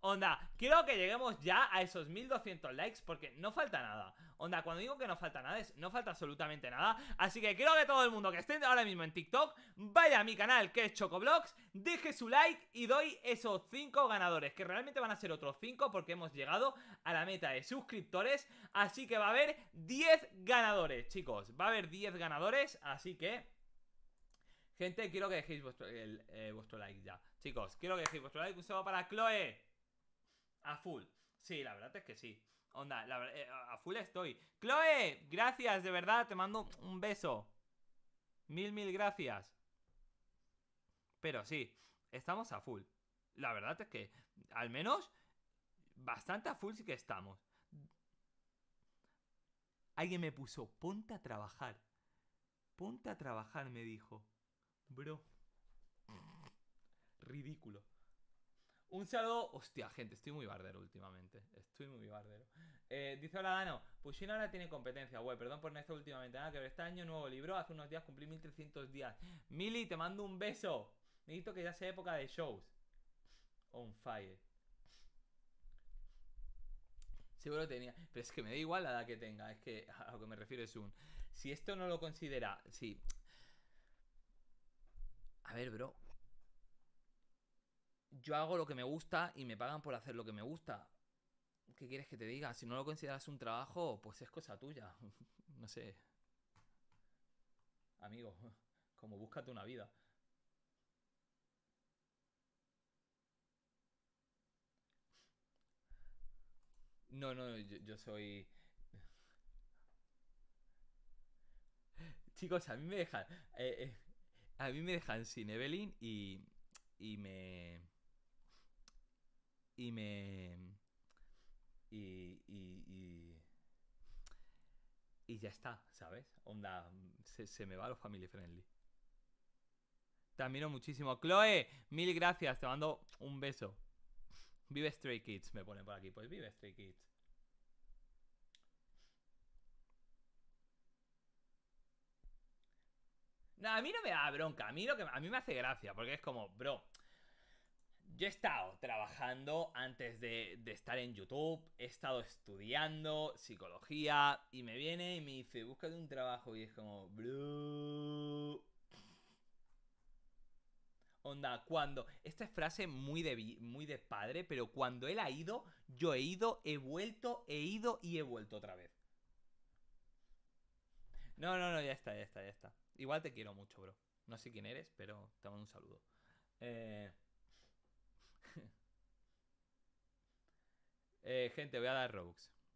Onda, quiero que lleguemos ya a esos 1200 likes porque no falta nada. Onda, cuando digo que no falta nada, no falta absolutamente nada. Así que quiero que todo el mundo que esté ahora mismo en TikTok vaya a mi canal, que es Chocoblogs, deje su like y doy esos 5 ganadores, que realmente van a ser otros 5 porque hemos llegado a la meta de suscriptores. Así que va a haber 10 ganadores, chicos. Va a haber 10 ganadores, así que... gente, quiero que dejéis vuestro like ya. Chicos, quiero que dejéis vuestro like. Un saludo para Chloe. A full. Sí, la verdad es que sí. Onda, a full estoy. Chloe, gracias, de verdad. Te mando un beso. Mil gracias. Pero sí, estamos a full. La verdad es que, al menos, bastante a full sí que estamos. Alguien me puso, ponte a trabajar. Ponte a trabajar, me dijo. Bro. Ridículo. Un saludo. Hostia, gente, estoy muy bardero últimamente. Estoy muy bardero. Dice hola Dano. Pushina ahora tiene competencia web. Perdón por no estar últimamente. Nada que ver. Este año nuevo libro. Hace unos días cumplí 1300 días. Mili, te mando un beso. Necesito que ya sea época de shows. On fire. Seguro tenía. Pero es que me da igual la edad que tenga. Es que a lo que me refiero es un. Si esto no lo considera. Sí. A ver, bro. Yo hago lo que me gusta y me pagan por hacer lo que me gusta. ¿Qué quieres que te diga? Si no lo consideras un trabajo, pues es cosa tuya. No sé, amigo. Como búscate una vida. No, no, yo soy... Chicos, a mí me dejan... a mí me dejan sin Evelyn y me... Y me... Y y ya está, ¿sabes? Onda, se me va lo family friendly. Te admiro muchísimo. Chloe, mil gracias, te mando un beso. Vive Stray Kids, me pone por aquí. Pues vive Stray Kids. No, a mí no me da bronca. A mí me hace gracia, porque es como, bro, yo he estado trabajando antes de estar en YouTube, he estado estudiando psicología y me viene y me dice, búscate un trabajo y es como, bro... Onda, cuando... Esta es frase muy de padre, pero cuando él ha ido, yo he ido, he vuelto, he ido y he vuelto otra vez. No, no, no, ya está, ya está, ya está. Igual te quiero mucho, bro. No sé quién eres, pero te mando un saludo. Eh... gente, voy a dar Robux.